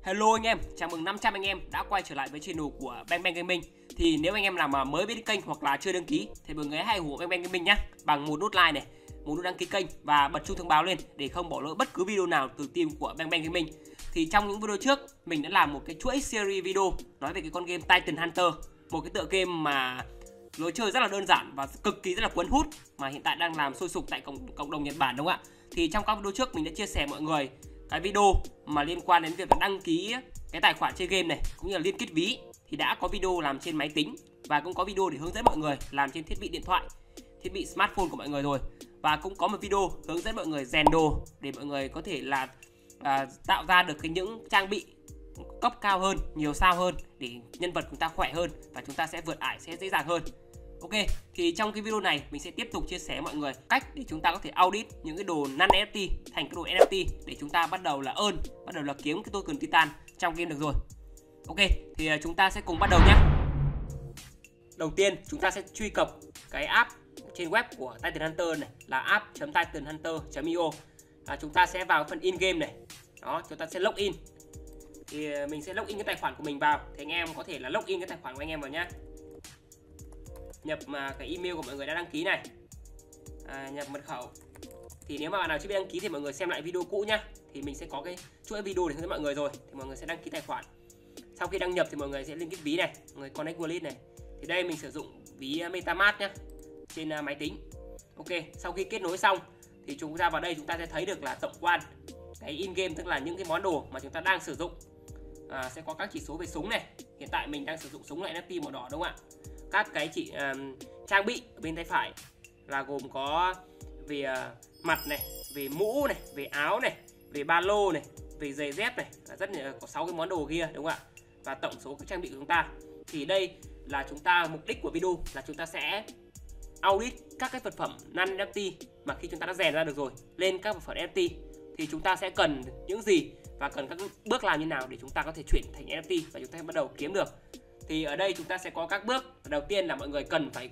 Hello anh em, chào mừng 500 anh em đã quay trở lại với channel của Bang Bang Gaming. Thì nếu anh em nào mà mới biết kênh hoặc là chưa đăng ký thì mọi người hãy ủng hộ Bang Bang Gaming nhé, bằng một nút like này, một nút đăng ký kênh và bật chuông thông báo lên để không bỏ lỡ bất cứ video nào từ team của Bang Bang Gaming. Thì trong những video trước mình đã làm một cái chuỗi series video nói về cái con game Titan Hunter, một cái tựa game mà lối chơi rất là đơn giản và cực kỳ rất là cuốn hút mà hiện tại đang làm sôi sục tại cộng đồng Nhật Bản, đúng không ạ? Thì trong các video trước mình đã chia sẻ mọi người cái video mà liên quan đến việc đăng ký cái tài khoản chơi game này cũng như là liên kết ví, thì đã có video làm trên máy tính và cũng có video để hướng dẫn mọi người làm trên thiết bị điện thoại, thiết bị smartphone của mọi người rồi, và cũng có một video hướng dẫn mọi người rèn đồ để mọi người có thể là tạo ra được những trang bị cấp cao hơn, nhiều sao hơn để nhân vật chúng ta khỏe hơn và chúng ta sẽ vượt ải sẽ dễ dàng hơn. Ok, thì trong cái video này mình sẽ tiếp tục chia sẻ mọi người cách để chúng ta có thể audit những cái đồ non NFT thành cái đồ NFT để chúng ta bắt đầu là bắt đầu là kiếm cái token Titan trong game được rồi. Ok, thì chúng ta sẽ cùng bắt đầu nhé. Đầu tiên chúng ta sẽ truy cập cái app trên web của Titan Hunter này là app.titanhunter.io. Chúng ta sẽ vào phần in game này. Đó, chúng ta sẽ login. Thì mình sẽ login cái tài khoản của mình vào. Thì anh em có thể là login cái tài khoản của anh em vào nhé. Nhập cái email của mọi người đã đăng ký này, nhập mật khẩu. Thì nếu mà bạn nào chưa biết đăng ký thì mọi người xem lại video cũ nhá. Thì mình sẽ có cái chuỗi video để hướng dẫn mọi người rồi. Thì mọi người sẽ đăng ký tài khoản. Sau khi đăng nhập thì mọi người sẽ liên kết ví này, mọi người connect wallet này. Thì đây mình sử dụng ví MetaMask nhá, trên máy tính. Ok, sau khi kết nối xong thì chúng ta vào đây chúng ta sẽ thấy được là tổng quan cái in game, tức là những cái món đồ mà chúng ta đang sử dụng. Sẽ có các chỉ số về súng này. Hiện tại mình đang sử dụng súng loại NFT màu đỏ, đúng không ạ? Các cái trang bị ở bên tay phải là gồm có về mặt này, về mũ này, về áo này, về ba lô này, về giày dép này, rất là có 6 cái món đồ kia, đúng không ạ? Và tổng số các trang bị của chúng ta. Thì đây là chúng ta, mục đích của video là chúng ta sẽ audit các cái vật phẩm non NFT mà khi chúng ta đã rèn ra được rồi lên các vật phẩm NFT. Thì chúng ta sẽ cần những gì và cần các bước làm như nào để chúng ta có thể chuyển thành NFT và chúng ta bắt đầu kiếm được. Thì ở đây chúng ta sẽ có các bước. Đầu tiên là mọi người cần phải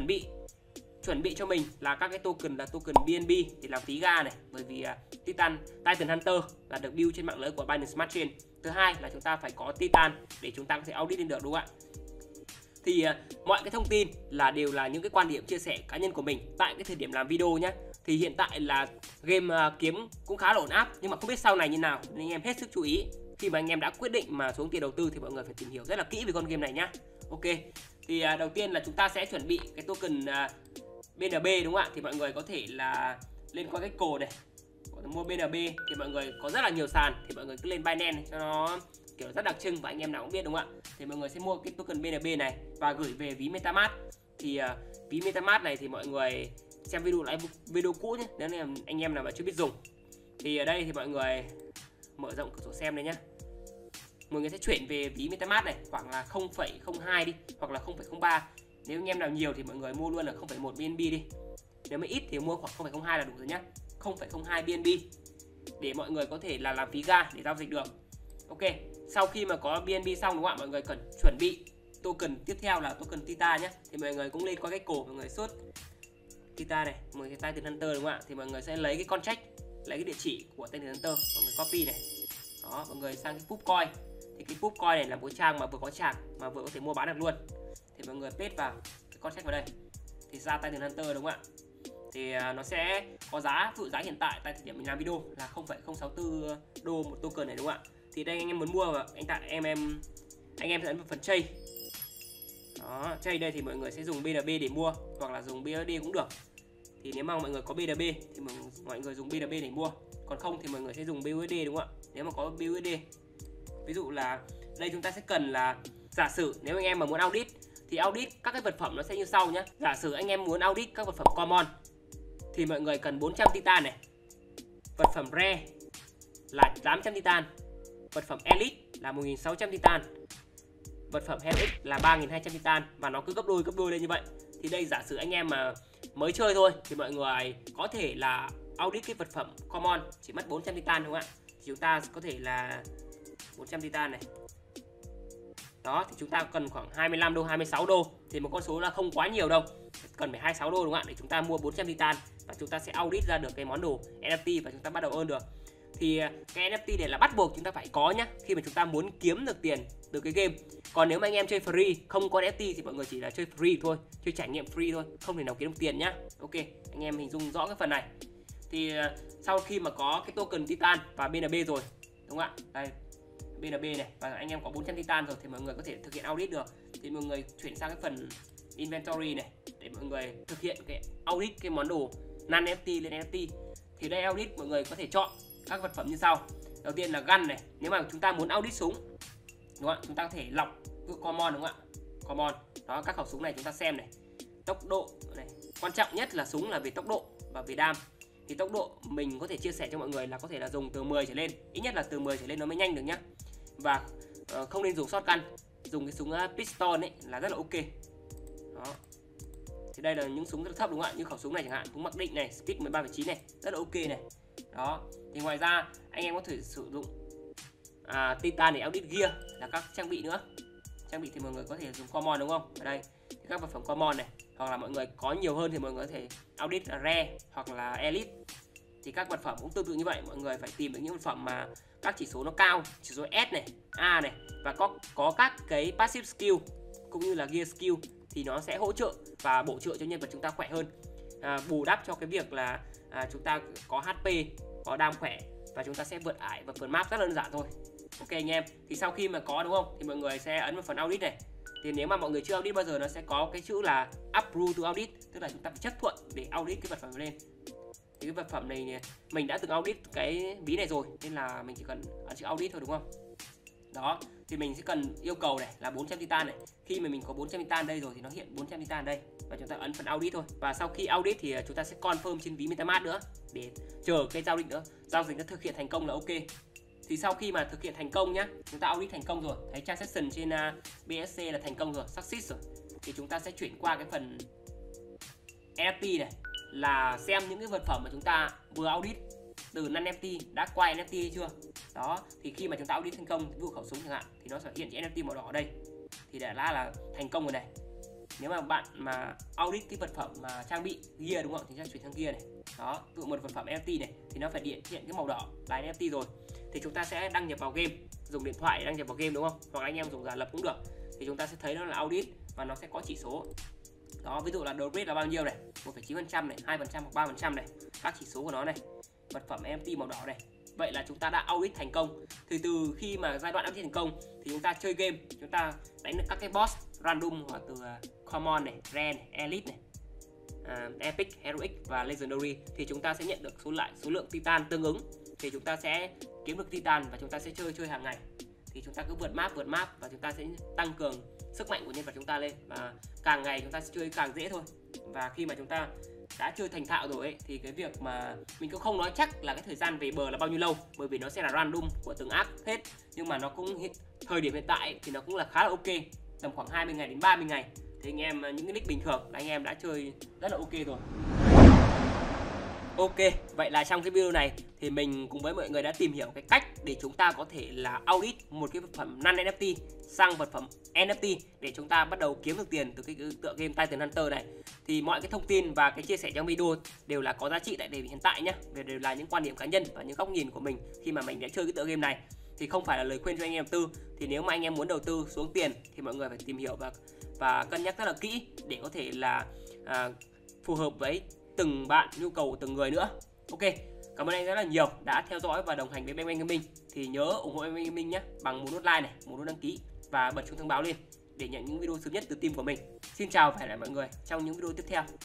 chuẩn bị cho mình là các cái token, là token BNB để làm phí ga này, bởi vì Titan Hunter là được build trên mạng lưới của Binance Smart Chain. Thứ hai là chúng ta phải có Titan để chúng ta có thể audit lên được, đúng không ạ? Thì mọi cái thông tin là đều là những cái quan điểm chia sẻ cá nhân của mình tại cái thời điểm làm video nhé. Thì hiện tại là game kiếm cũng khá là ổn áp, nhưng mà không biết sau này như nào nên anh em hết sức chú ý. Khi mà anh em đã quyết định mà xuống tiền đầu tư thì mọi người phải tìm hiểu rất là kỹ về con game này nhá. Ok, thì đầu tiên là chúng ta sẽ chuẩn bị cái token BNB, đúng không ạ? Thì mọi người có thể là lên qua cái code này, mua BNB. Thì mọi người có rất là nhiều sàn, thì mọi người cứ lên Binance cho nó kiểu rất đặc trưng và anh em nào cũng biết, đúng không ạ? Thì mọi người sẽ mua cái token BNB này và gửi về ví MetaMask. Thì ví MetaMask này thì mọi người xem video cũ nhé, nếu anh em nào mà chưa biết dùng. Thì ở đây thì mọi người mở rộng cửa sổ xem đây nhá. Mọi người sẽ chuyển về ví MetaMask này khoảng là 0,02 đi, hoặc là 0,03. Nếu anh em nào nhiều thì mọi người mua luôn là 0,1 BNB đi. Nếu mà ít thì mua khoảng 0,02 là đủ rồi nhá. 0,02 BNB để mọi người có thể là làm phí ga để giao dịch được. Ok, sau khi mà có BNB xong, đúng không ạ? Mọi người cần chuẩn bị token tiếp theo là token Titan nhé. Thì mọi người cũng lên qua cái cổ, mọi người search Titan này, mọi người Titan Hunter, đúng không ạ? Thì mọi người sẽ lấy cái contract, lấy cái địa chỉ của Titan Hunter, mọi người copy này. Đó, mọi người sang cái Pupcoin. Thì cái Pupcoin này là một trang mà vừa có chạc mà vừa có thể mua bán được luôn. Thì mọi người paste vào cái contract vào đây. Thì ra Titan Hunter, đúng không ạ? Thì nó sẽ có giá, ví dụ giá hiện tại tại thời điểm mình làm video là 0,064 đô một token này, đúng không ạ? Thì đây anh em muốn mua, anh em sẽ ấn vào phần trade. Đó, trade đây thì mọi người sẽ dùng BNB để mua hoặc là dùng BUSD cũng được. Thì nếu mà mọi người có BNB thì mọi người dùng BNB để mua, còn không thì mọi người sẽ dùng BUSD, đúng không ạ? Nếu mà có BUSD, ví dụ là đây chúng ta sẽ cần là, giả sử nếu anh em mà muốn audit thì audit các cái vật phẩm nó sẽ như sau nhé. Giả sử anh em muốn audit các vật phẩm common thì mọi người cần 400 Titan này, vật phẩm rare là 800 Titan, vật phẩm elite là 1600 Titan, vật phẩm Helix là 3200 Titan, và nó cứ gấp đôi lên như vậy. Thì đây giả sử anh em mà mới chơi thôi thì mọi người có thể là audit cái vật phẩm common chỉ mất 400 Titan, đúng không ạ? Thì chúng ta có thể là 400 Titan này. Đó, thì chúng ta cần khoảng 25 đô, 26 đô. Thì một con số là không quá nhiều đâu. Cần phải 26 đô, đúng không ạ? Để chúng ta mua 400 Titan và chúng ta sẽ audit ra được cái món đồ NFT và chúng ta bắt đầu earn được. Thì cái NFT này là bắt buộc chúng ta phải có nhá, khi mà chúng ta muốn kiếm được tiền từ cái game. Còn nếu mà anh em chơi free không có NFT thì mọi người chỉ là chơi free thôi, chơi trải nghiệm free thôi, không thể nào kiếm được tiền nhá. Ok, anh em hình dung rõ cái phần này. Thì sau khi mà có cái token Titan và BNB rồi, đúng không ạ? Đây, BNB này, và anh em có 400 Titan rồi thì mọi người có thể thực hiện audit được. Thì mọi người chuyển sang cái phần inventory này để mọi người thực hiện cái audit cái món đồ non NFT lên NFT. Thì đây audit mọi người có thể chọn các vật phẩm như sau. Đầu tiên là gun này, nếu mà chúng ta muốn audit súng, đúng không ạ? Chúng ta có thể lọc common, đúng không ạ? Common. Đó, các khẩu súng này chúng ta xem này. Tốc độ này, quan trọng nhất là súng là về tốc độ và về đam. Thì tốc độ mình có thể chia sẻ cho mọi người là có thể là dùng từ 10 trở lên, ít nhất là từ 10 trở lên nó mới nhanh được nhá. Và không nên dùng shotgun, dùng cái súng pistol ấy là rất là ok. Đó. Thì đây là những súng rất thấp, đúng không ạ? Như khẩu súng này chẳng hạn, súng mặc định này, speed 13,9 này, rất là ok này. Đó. Thì ngoài ra anh em có thể sử dụng Titan để audit gear là các trang bị nữa. Trang bị thì mọi người có thể dùng common, đúng không? Ở đây thì các vật phẩm common này, hoặc là mọi người có nhiều hơn thì mọi người có thể audit rare hoặc là elite. Thì các vật phẩm cũng tương tự như vậy, mọi người phải tìm được những vật phẩm mà các chỉ số nó cao, chỉ số S này, A này, và có các cái passive skill cũng như là gear skill thì nó sẽ hỗ trợ và bổ trợ cho nhân vật chúng ta khỏe hơn, bù đắp cho cái việc là chúng ta có HP, có đam khỏe và chúng ta sẽ vượt ải và vượt map rất là đơn giản thôi. Ok anh em, thì sau khi mà có, đúng không, thì mọi người sẽ ấn vào phần audit này. Thì nếu mà mọi người chưa audit bao giờ nó sẽ có cái chữ là approve to audit, tức là chúng ta phải chấp thuận để audit cái vật phẩm lên. Thì cái vật phẩm này mình đã từng audit cái ví này rồi nên là mình chỉ cần ấn chữ audit thôi, đúng không? Đó, thì mình sẽ cần yêu cầu này là 400 Titan này. Khi mà mình có 400 Titan đây rồi thì nó hiện 400 Titan đây và chúng ta ấn phần audit thôi. Và sau khi audit thì chúng ta sẽ confirm trên ví MetaMask nữa để chờ cái giao dịch nữa. Giao dịch nó thực hiện thành công là ok. Thì sau khi mà thực hiện thành công nhá, chúng ta audit thành công rồi, thấy transaction trên BSC là thành công rồi, success rồi, thì chúng ta sẽ chuyển qua cái phần NFT này, là xem những cái vật phẩm mà chúng ta vừa audit từ non NFT đã qua NFT hay chưa. Đó, thì khi mà chúng ta audit thành công, ví dụ khẩu súng chẳng hạn, thì nó sẽ hiện chữ NFT màu đỏ ở đây, thì đã là thành công rồi này. Nếu mà bạn mà audit cái vật phẩm mà trang bị gear, đúng không, thì sẽ chuyển sang gear này. Đó, ví dụ một vật phẩm NFT này thì nó phải hiện cái màu đỏ là NFT rồi, thì chúng ta sẽ đăng nhập vào game, dùng điện thoại để đăng nhập vào game, đúng không, hoặc anh em dùng giả lập cũng được. Thì chúng ta sẽ thấy nó là audit và nó sẽ có chỉ số. Đó, ví dụ là đầu rate là bao nhiêu này, 1,9% này, 2% hoặc 3% này, các chỉ số của nó này, vật phẩm NFT màu đỏ này. Vậy là chúng ta đã audit thành công. Thì từ khi mà giai đoạn audit thành công thì chúng ta chơi game, chúng ta đánh được các cái boss random hoặc từ common này, rare này, elite này, epic, heroic và legendary, thì chúng ta sẽ nhận được số lượng Titan tương ứng. Thì chúng ta sẽ kiếm được Titan và chúng ta sẽ chơi hàng ngày. Thì chúng ta cứ vượt map và chúng ta sẽ tăng cường sức mạnh của nhân vật chúng ta lên, và càng ngày chúng ta sẽ chơi càng dễ thôi. Và khi mà chúng ta đã chơi thành thạo rồi ấy, thì cái việc mà mình cũng không nói chắc là cái thời gian về bờ là bao nhiêu lâu, bởi vì nó sẽ là random của từng app hết. Nhưng mà nó cũng thời điểm hiện tại thì nó cũng là khá là ok, tầm khoảng 20 ngày đến 30 ngày. Thì anh em những cái nick bình thường là anh em đã chơi rất là ok rồi. Ok, vậy là trong cái video này thì mình cùng với mọi người đã tìm hiểu cái cách để chúng ta có thể là audit một cái vật phẩm non NFT sang vật phẩm NFT để chúng ta bắt đầu kiếm được tiền từ cái tựa game Titan Hunter này. Thì mọi cái thông tin và cái chia sẻ trong video đều là có giá trị tại thời điểm hiện tại nhé, đều là những quan điểm cá nhân và những góc nhìn của mình khi mà mình đã chơi cái tựa game này, thì không phải là lời khuyên cho anh em đầu tư. Thì nếu mà anh em muốn đầu tư xuống tiền thì mọi người phải tìm hiểu và cân nhắc rất là kỹ để có thể là phù hợp với từng bạn, nhu cầu của từng người nữa. Ok, cảm ơn anh rất là nhiều đã theo dõi và đồng hành với BangBang Gaming. Thì nhớ ủng hộ BangBang Gaming nhé, bằng một nút like này, một nút đăng ký và bật chuông thông báo lên để nhận những video sớm nhất từ team của mình. Xin chào và hẹn gặp lại mọi người trong những video tiếp theo.